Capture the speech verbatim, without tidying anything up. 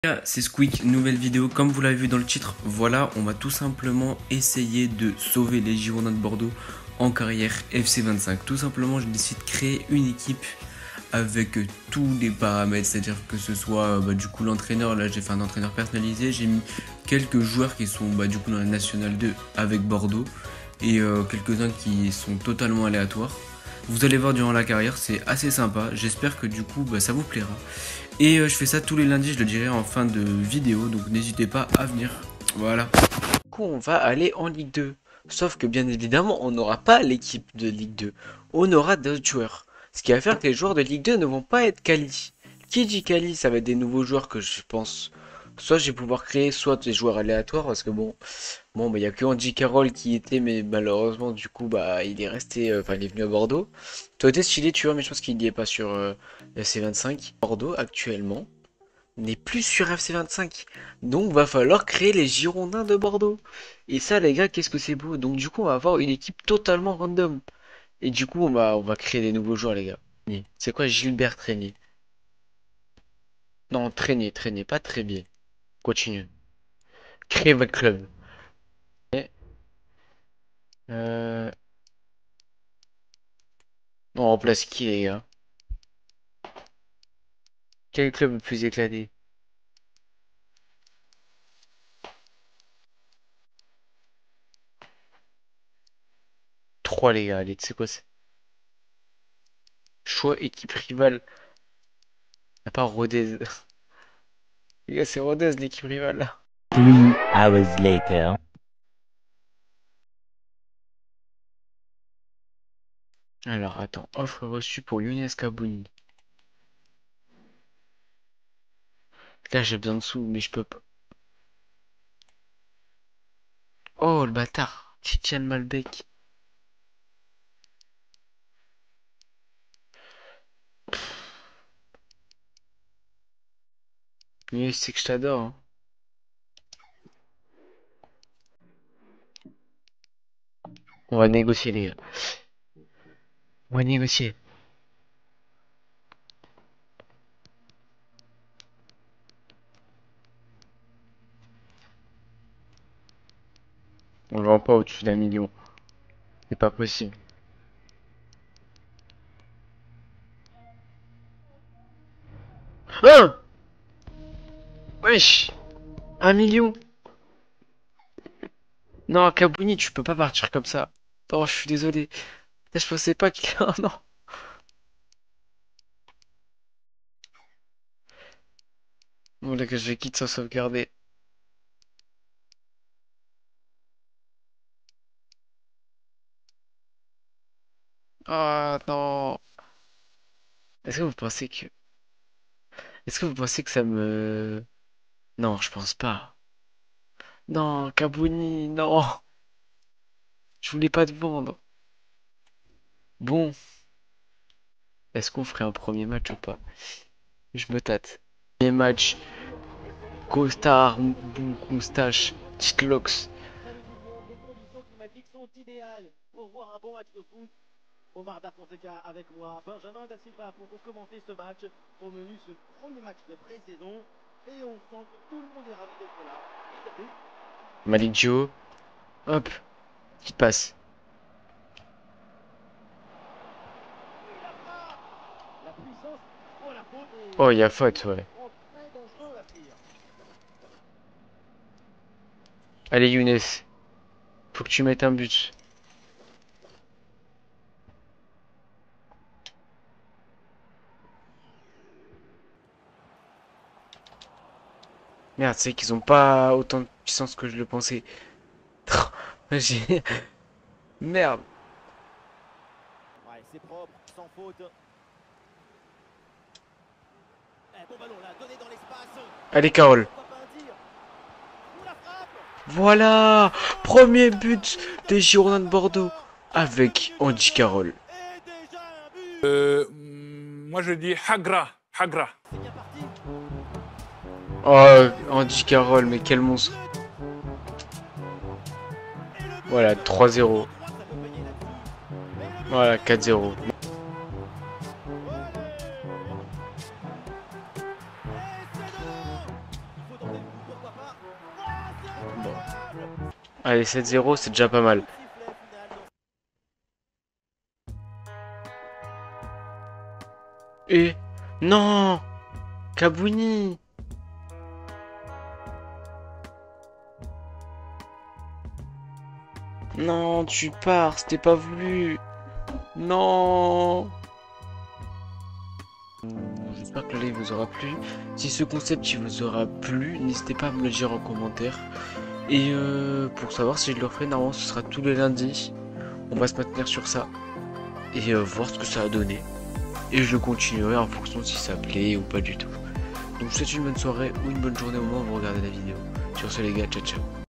C'est Squeak, nouvelle vidéo. Comme vous l'avez vu dans le titre, voilà, on va tout simplement essayer de sauver les Girondins de Bordeaux en carrière F C vingt-cinq. Tout simplement, je décide de créer une équipe avec tous les paramètres, c'est-à-dire que ce soit bah, du coup l'entraîneur. Là, j'ai fait un entraîneur personnalisé. J'ai mis quelques joueurs qui sont bah, du coup dans la Nationale deux avec Bordeaux et euh, quelques-uns qui sont totalement aléatoires. Vous allez voir durant la carrière, c'est assez sympa. J'espère que du coup, bah, ça vous plaira. Et euh, je fais ça tous les lundis, je le dirai en fin de vidéo, donc n'hésitez pas à venir. Voilà. Du coup, on va aller en Ligue deux. Sauf que bien évidemment, on n'aura pas l'équipe de Ligue deux. On aura d'autres joueurs. Ce qui va faire que les joueurs de Ligue deux ne vont pas être quali. Qui dit quali, ça va être des nouveaux joueurs que je pense. Soit je vais pouvoir créer, soit des joueurs aléatoires, parce que bon, bon, bah, il y a que Andy Carroll qui était, mais malheureusement, du coup, bah, il est resté, euh, enfin, il est venu à Bordeaux. Toi, été stylé, tu vois, mais je pense qu'il n'y est pas sur euh, F C vingt-cinq. Bordeaux, actuellement, n'est plus sur F C vingt-cinq. Donc, va falloir créer les Girondins de Bordeaux. Et ça, les gars, qu'est-ce que c'est beau. Donc, du coup, on va avoir une équipe totalement random. Et du coup, on va, on va créer des nouveaux joueurs, les gars. C'est quoi Gilbert Trainier? Non, Trainier, Trainier, pas très bien. Continue. Créez votre club. Et, euh... On remplace qui, les gars? Quel club le plus éclaté? Trois, les gars, allez, tu sais quoi c'est? Choix équipe rivale. À part Rodez. Les gars, c'est Rodez l'équipe rivale là. Three hours later. Alors attends, offre reçue pour Younes Kabouni. Là j'ai besoin de sous, mais je peux pas. Oh le bâtard, Tidiane Malbec. Mais c'est que je t'adore. Hein. On va négocier les gars. On va négocier. On le vend pas au-dessus d'un million. C'est pas possible. Hein? Wesh! Un million? Non, Kabouni, tu peux pas partir comme ça. Oh, je suis désolé. Je pensais pas qu'il... Oh non. Bon, là que je vais quitter sans sauvegarder. Oh non. Est-ce que vous pensez que... Est-ce que vous pensez que ça me... Non, je pense pas. Non, Kabouni, non. Je voulais pas te vendre. Bon, est-ce qu'on ferait un premier match ou pas? Je me tâte. Premier match, Costard, Mbou, Moustache, Titlox. Omar Da Fonseca avec moi, Benjamin Da Silva pour commenter ce match, au menu ce premier match de pré-saison, et on sent que tout le monde est ravi d'être là. Malik Joe. Hop, petite passe. La puissance, oh la faute, et Oh, il y a faute, ouais. très dangereux à tir. Allez, Younes, faut que tu mettes un but. Merde, c'est qu'ils ont pas autant de puissance que je le pensais. J'ai... Merde. Ouais, c'est propre, sans faute. Eh, bon ballon là, donné dans l'espace. Allez, Carole. Pourquoi pas un tir? Ou la frappe? Voilà, premier but des Girondins de Bordeaux avec Andy Carroll. Et déjà un but. Euh, moi je dis Hagra, Hagra. C'est bien parti. Oh, Andy Carroll, mais quel monstre. Voilà, trois zéro. Voilà, quatre zéro. Allez, sept zéro, c'est déjà pas mal. Et... Non, Kabouni. Non, tu pars, c'était pas voulu. Non. J'espère que le live vous aura plu. Si ce concept il vous aura plu, n'hésitez pas à me le dire en commentaire. Et euh, pour savoir si je le referai, normalement ce sera tous les lundis. On va se maintenir sur ça. Et euh, voir ce que ça a donné. Et je le continuerai en fonction de si ça plaît ou pas du tout. Donc je vous souhaite une bonne soirée ou une bonne journée au moment où vous regardez la vidéo. Sur ce les gars, ciao ciao.